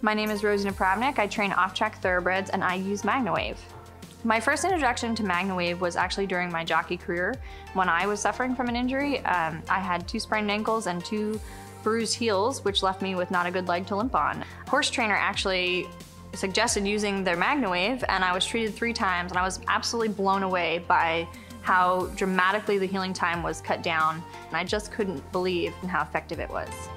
My name is Rosie Napravnik. I train off-track thoroughbreds and I use MagnaWave. My first introduction to MagnaWave was actually during my jockey career when I was suffering from an injury. I had 2 sprained ankles and 2 bruised heels, which left me with not a good leg to limp on. A horse trainer actually suggested using their MagnaWave, and I was treated 3 times, and I was absolutely blown away by how dramatically the healing time was cut down, and I just couldn't believe how effective it was.